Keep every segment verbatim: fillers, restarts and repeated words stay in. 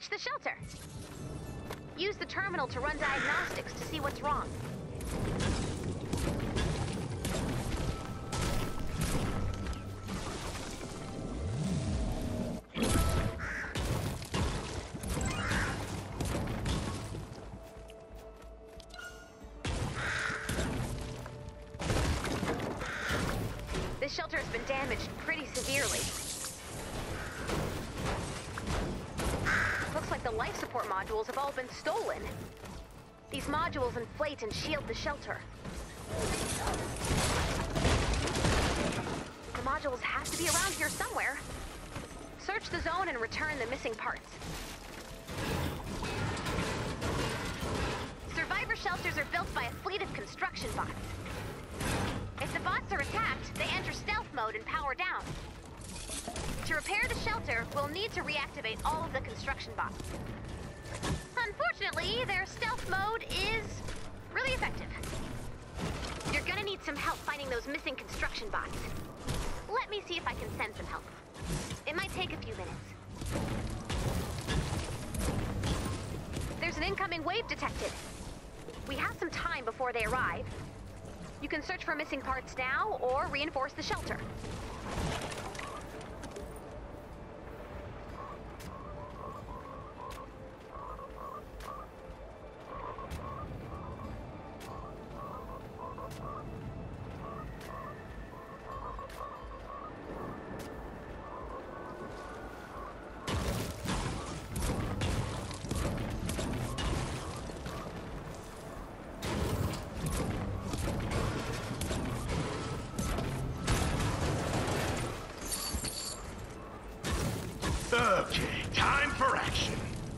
reached the shelter. Use the terminal to run diagnostics to see what's wrong. This shelter has been damaged pretty severely. Looks like the life support modules have all been stolen. These modules inflate and shield the shelter. The modules have to be around here somewhere. Search the zone and return the missing parts. Survivor shelters are built by a fleet of construction bots. If the bots are attacked, they enter stealth mode and power down. To repair the shelter, we'll need to reactivate all of the construction bots. Unfortunately, their stealth mode is really effective. You're gonna need some help finding those missing construction bots. Let me see if I can send some help. It might take a few minutes. There's an incoming wave detected. We have some time before they arrive. You can search for missing parts now, or reinforce the shelter. Okay, time for action.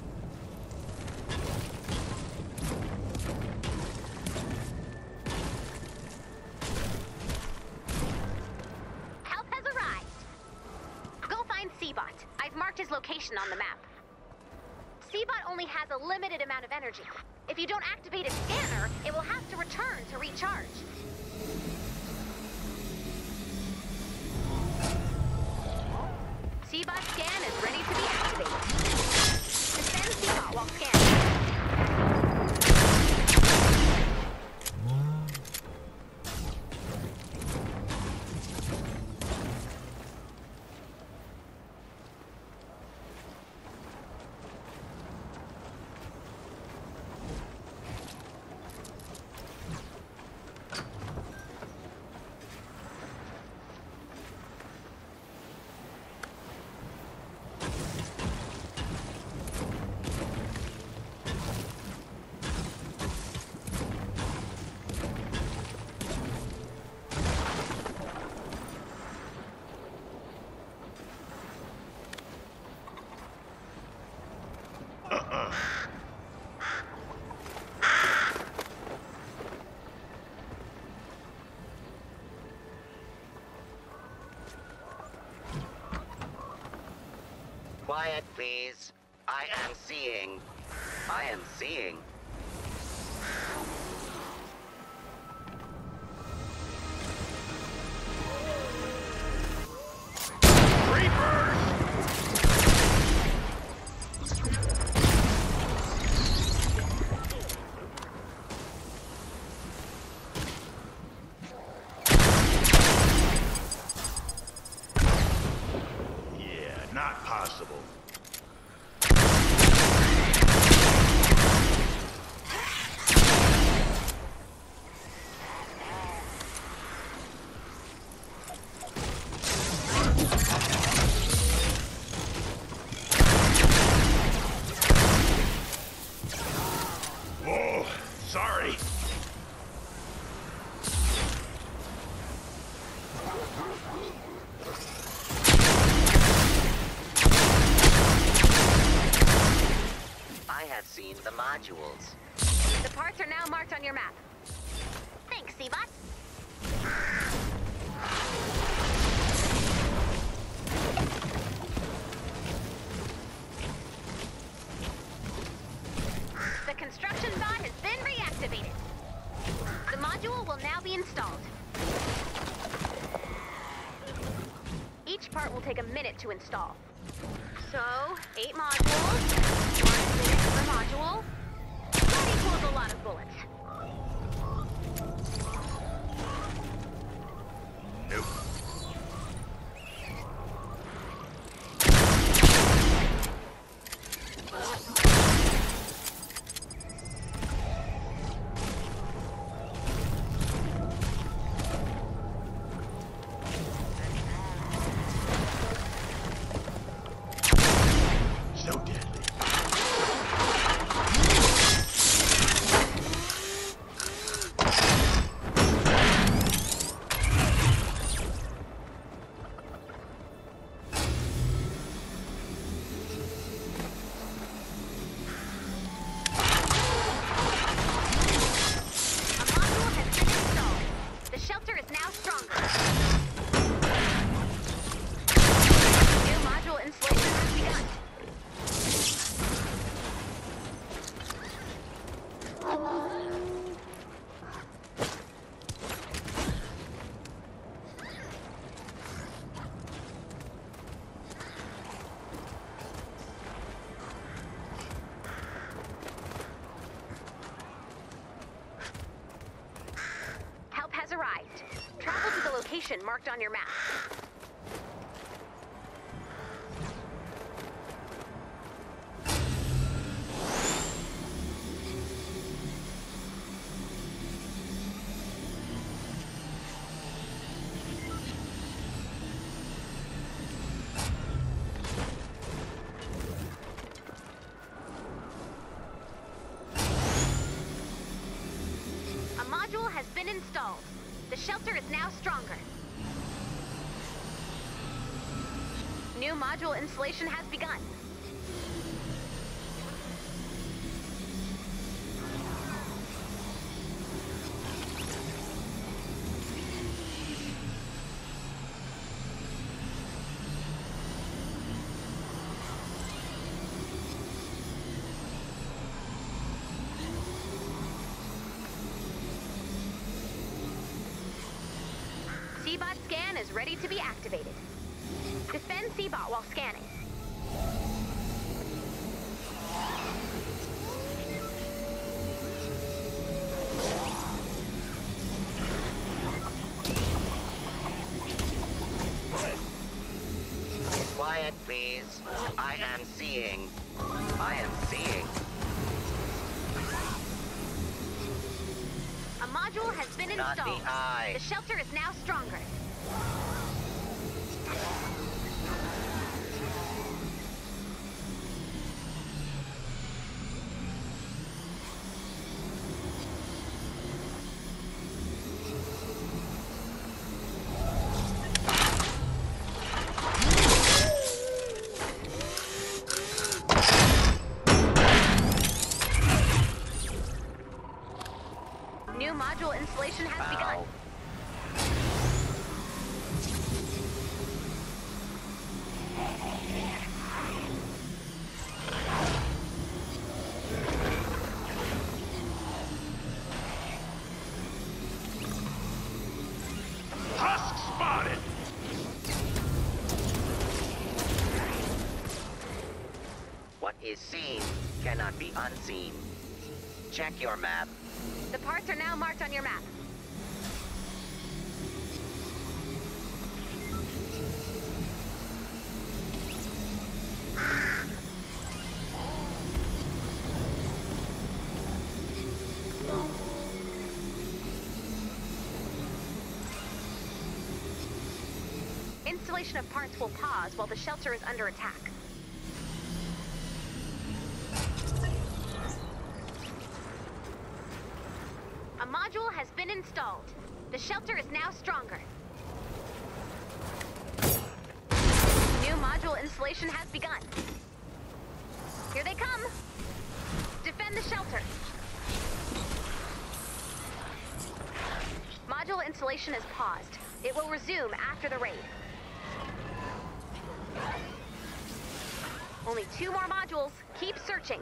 Help has arrived. Go find Seabot. I've marked his location on the map. Seabot only has a limited amount of energy. If you don't activate its scanner, it will have to return to recharge. Seabot scan is ready to be activated. Suspend Seabot while scanning. Quiet, please. I am seeing. I am seeing. Reapers! Yeah, not possible. Whoa, sorry. I have seen the modules. The parts are now marked on your map. Thanks, Seabot. The construction bot has been reactivated. The module will now be installed. Each part will take a minute to install. So, eight modules. module. That equals a lot of bullets. Nope. So deadly. Arrived. Travel to the location marked on your map. A module has been installed. The shelter is now stronger. New module installation has begun. C-Bot scan is ready to be activated. Defend C-Bot while scanning. Quiet, please. I am seeing. I am seeing. A module has been Not installed. the eye. The shelter is now stronger. New module installation has Ow. begun. Husk spotted! What is seen cannot be unseen. Check your map. The parts are now marked on your map. Installation of parts will pause while the shelter is under attack. A module has been installed. The shelter is now stronger. New module installation has begun. Here they come. Defend the shelter. Module installation is paused. It will resume after the raid. Only two more modules. Keep searching.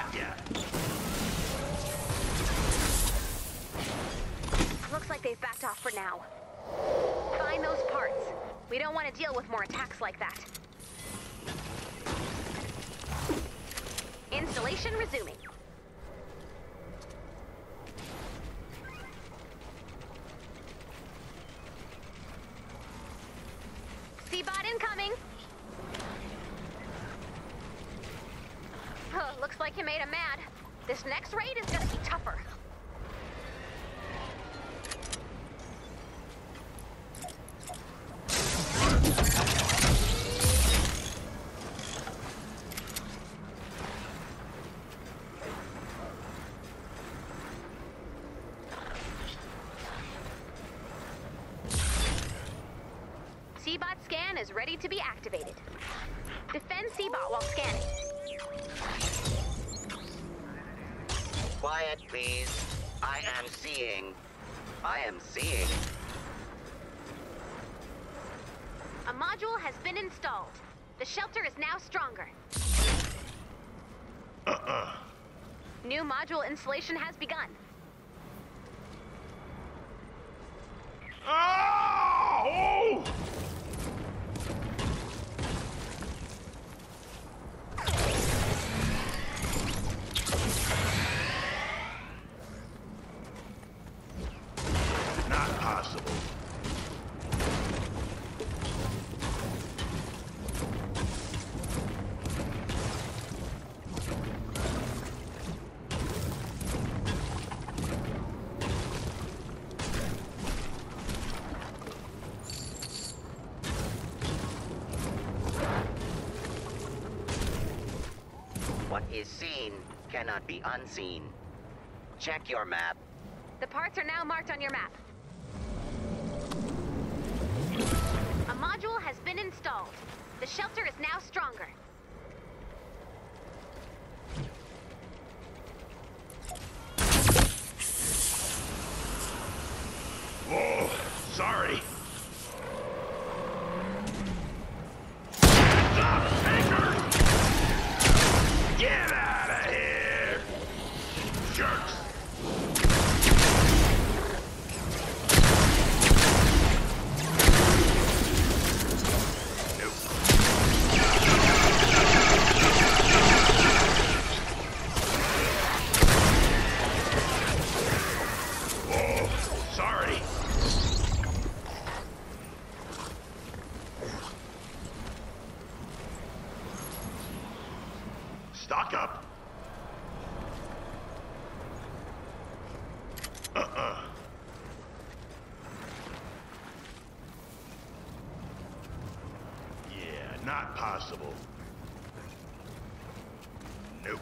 Got ya! Looks like they've backed off for now. Find those parts. We don't want to deal with more attacks like that. Installation resuming. C-bot incoming! Huh, looks like you made him mad. This next raid is gonna be tougher. C-bot scan is ready to be activated. Defend C-bot while scanning. Quiet, please. I am seeing. I am seeing. A module has been installed. The shelter is now stronger. Uh-uh. New module installation has begun. Oh! Not possible. What is seen cannot be unseen. Check your map. The parts are now marked on your map. A module has been installed. The shelter is now stronger. Oh, sorry. Stop, Tanker! Get out of here! Jerks! Sorry. Stock up. Uh-uh. Yeah, not possible. Nope.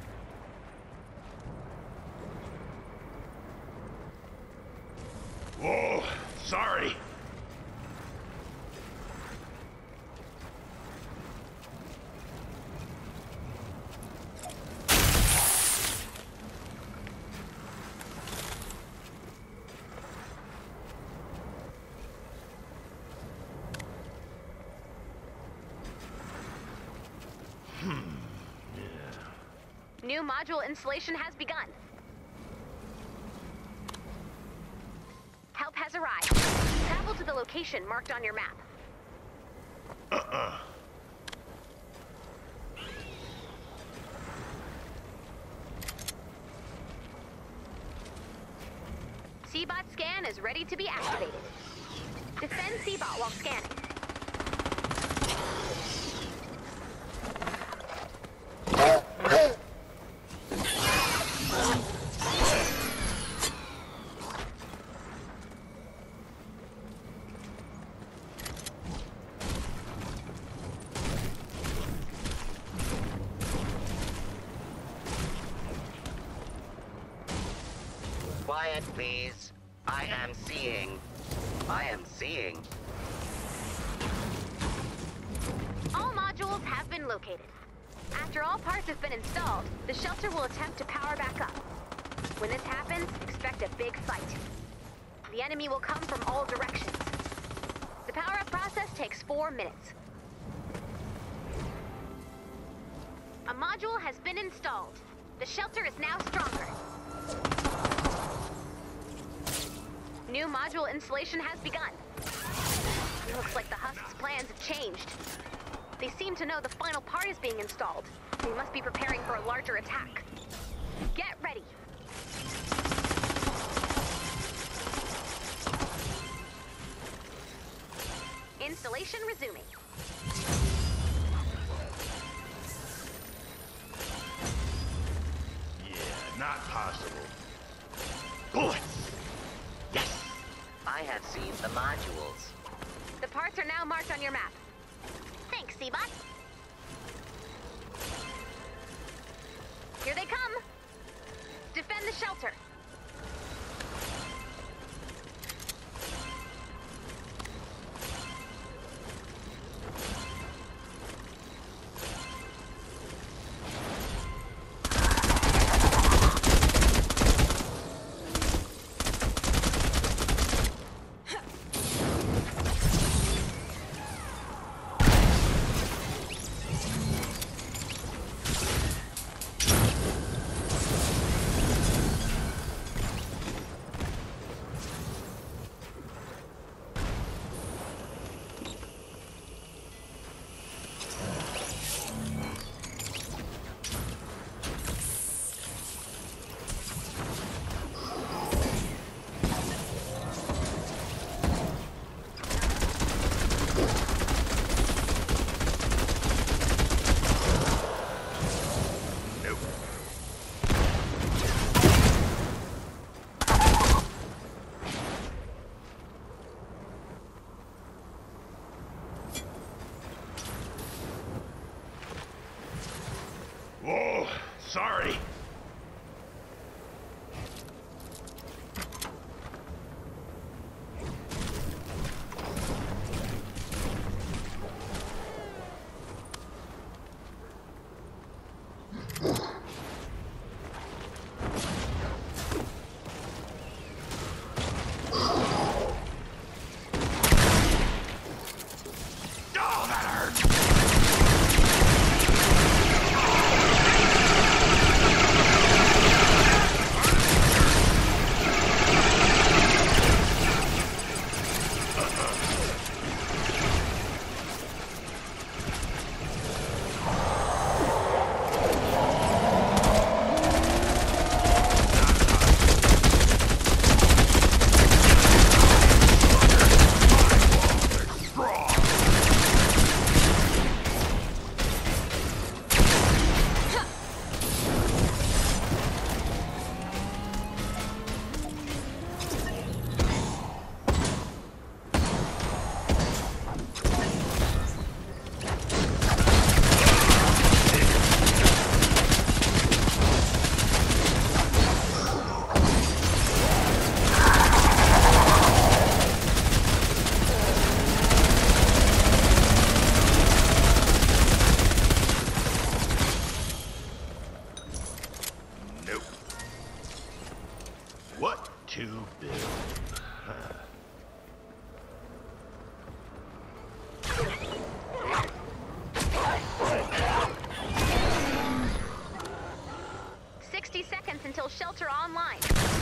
Whoa, sorry. New module installation has begun. Help has arrived. Travel to the location marked on your map. Uh-uh. C-bot scan is ready to be activated. Defend C-bot while scanning. Quiet, please. I am seeing. I am seeing. All modules have been located. After all parts have been installed, the shelter will attempt to power back up. When this happens, expect a big fight. The enemy will come from all directions. The power-up process takes four minutes. A module has been installed. The shelter is now stronger. New module installation has begun. It looks like the Husk's plans have changed. They seem to know the final part is being installed. They must be preparing for a larger attack. Get ready. Installation resuming. Yeah, not possible. Bullets! Yes! I have seen the modules. The parts are now marked on your map. Thanks, Seabot. Here they come. Defend the shelter. Whoa, sorry. Oh, that hurt! What to build? Huh. sixty seconds until shelter online.